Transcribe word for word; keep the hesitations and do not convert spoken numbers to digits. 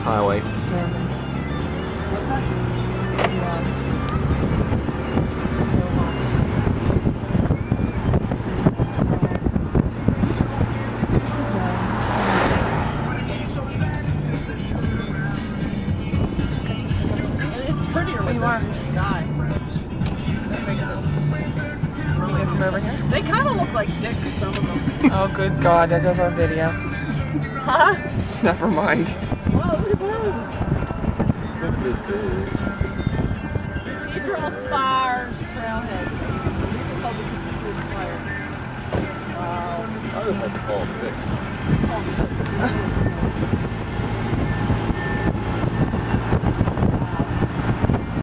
highway. What's that? It's prettier with the blue sky. It's just, that makes it really From over here? They kind of look like dicks, some of them. Oh, good God, there goes our video. Huh? Never mind. Whoa, look at those. Look at this. These are all Spires trailhead. These are called the Blue Spires. Wow. I just like to call them dicks.